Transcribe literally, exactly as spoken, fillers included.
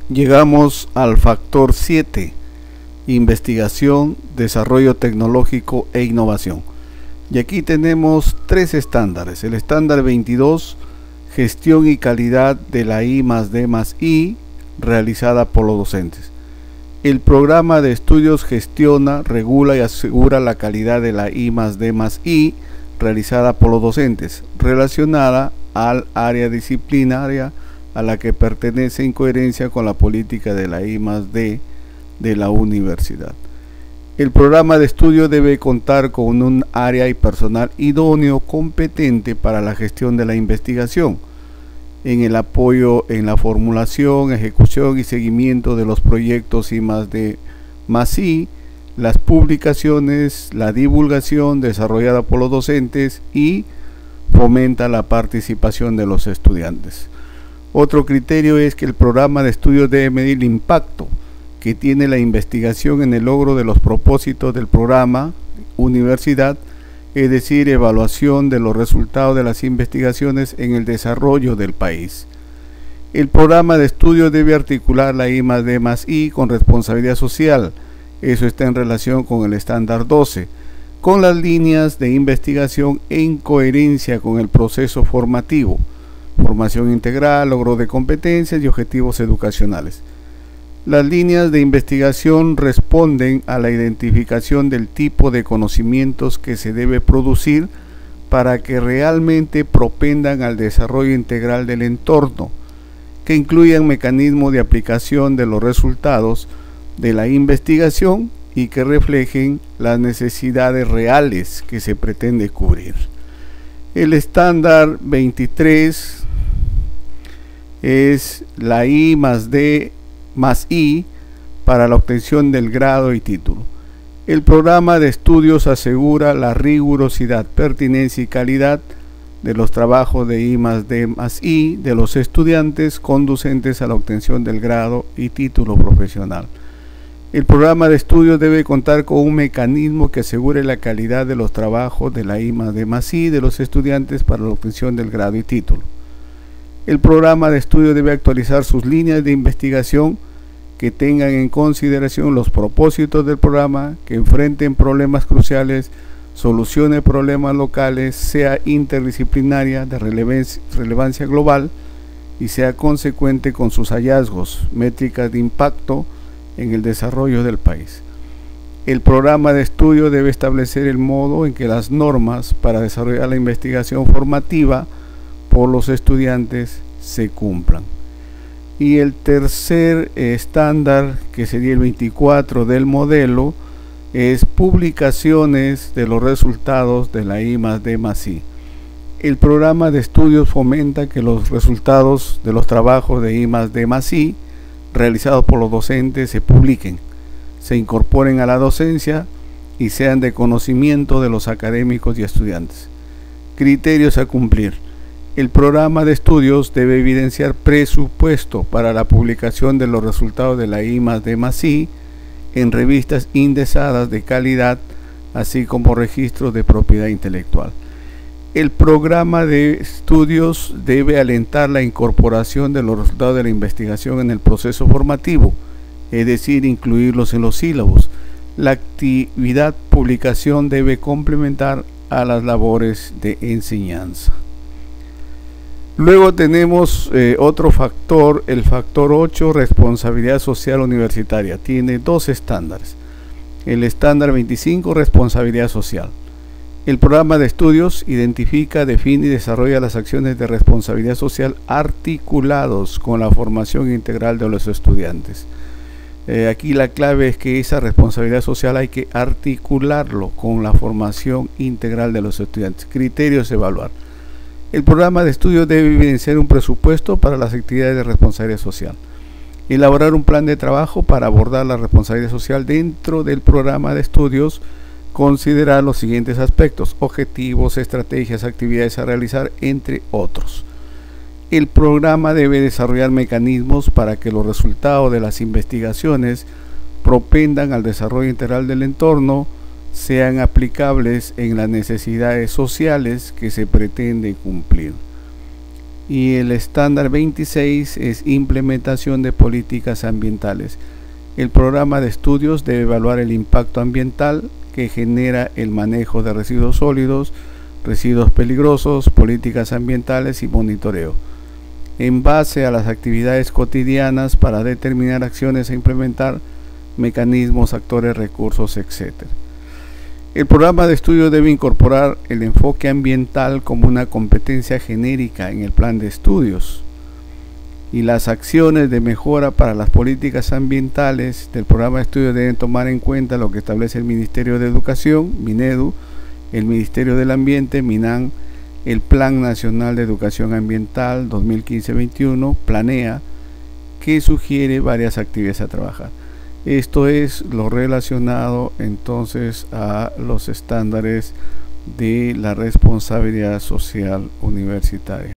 Llegamos al factor siete, investigación, desarrollo tecnológico e innovación. Y aquí tenemos tres estándares. El estándar veintidós, gestión y calidad de la I más D más I, realizada por los docentes. El programa de estudios gestiona, regula y asegura la calidad de la I más D más I, realizada por los docentes, relacionada al área disciplinaria a la que pertenece en coherencia con la política de la I más D de la universidad. El programa de estudio debe contar con un área y personal idóneo competente para la gestión de la investigación, en el apoyo en la formulación, ejecución y seguimiento de los proyectos I más D más I, las publicaciones, la divulgación desarrollada por los docentes y fomenta la participación de los estudiantes. Otro criterio es que el programa de estudios debe medir el impacto que tiene la investigación en el logro de los propósitos del programa universidad, es decir, evaluación de los resultados de las investigaciones en el desarrollo del país. El programa de estudio debe articular la I más D más I con responsabilidad social, eso está en relación con el estándar doce, con las líneas de investigación en coherencia con el proceso formativo, formación integral, logro de competencias y objetivos educacionales. Las líneas de investigación responden a la identificación del tipo de conocimientos que se debe producir para que realmente propendan al desarrollo integral del entorno, que incluyan mecanismos de aplicación de los resultados de la investigación y que reflejen las necesidades reales que se pretende cubrir. El estándar veintitrés es la I más D más I para la obtención del grado y título. El programa de estudios asegura la rigurosidad, pertinencia y calidad de los trabajos de I más D más I de los estudiantes conducentes a la obtención del grado y título profesional. El programa de estudios debe contar con un mecanismo que asegure la calidad de los trabajos de la I más D más I de los estudiantes para la obtención del grado y título. El programa de estudio debe actualizar sus líneas de investigación que tengan en consideración los propósitos del programa, que enfrenten problemas cruciales, solucione problemas locales, sea interdisciplinaria, de relevancia, relevancia global y sea consecuente con sus hallazgos, métricas de impacto en el desarrollo del país. El programa de estudio debe establecer el modo en que las normas para desarrollar la investigación formativa por los estudiantes se cumplan. Y el tercer estándar, que sería el veinticuatro del modelo, es publicaciones de los resultados de la I más D más I. El programa de estudios fomenta que los resultados de los trabajos de I más D más I realizados por los docentes se publiquen, se incorporen a la docencia y sean de conocimiento de los académicos y estudiantes. Criterios a cumplir. El programa de estudios debe evidenciar presupuesto para la publicación de los resultados de la I más D más I en revistas indexadas de calidad, así como registros de propiedad intelectual. El programa de estudios debe alentar la incorporación de los resultados de la investigación en el proceso formativo, es decir, incluirlos en los sílabos. La actividad publicación debe complementar a las labores de enseñanza. Luego tenemos eh, otro factor, el factor ocho, responsabilidad social universitaria. Tiene dos estándares. El estándar veinticinco, responsabilidad social. El programa de estudios identifica, define y desarrolla las acciones de responsabilidad social articulados con la formación integral de los estudiantes. Eh, aquí la clave es que esa responsabilidad social hay que articularlo con la formación integral de los estudiantes. Criterios a evaluar. El programa de estudio debe evidenciar un presupuesto para las actividades de responsabilidad social. Elaborar un plan de trabajo para abordar la responsabilidad social dentro del programa de estudios. Considerar los siguientes aspectos: objetivos, estrategias, actividades a realizar, entre otros. El programa debe desarrollar mecanismos para que los resultados de las investigaciones propendan al desarrollo integral del entorno, sean aplicables en las necesidades sociales que se pretende cumplir. Y el estándar veintiséis es implementación de políticas ambientales. El programa de estudios debe evaluar el impacto ambiental que genera el manejo de residuos sólidos, residuos peligrosos, políticas ambientales y monitoreo, en base a las actividades cotidianas para determinar acciones a implementar, mecanismos, actores, recursos, etcétera. El programa de estudio debe incorporar el enfoque ambiental como una competencia genérica en el plan de estudios, y las acciones de mejora para las políticas ambientales del programa de estudio deben tomar en cuenta lo que establece el Ministerio de Educación, Minedu, el Ministerio del Ambiente, MINAM, el Plan Nacional de Educación Ambiental dos mil quince veintiuno, Planea, que sugiere varias actividades a trabajar. Esto es lo relacionado entonces a los estándares de la responsabilidad social universitaria.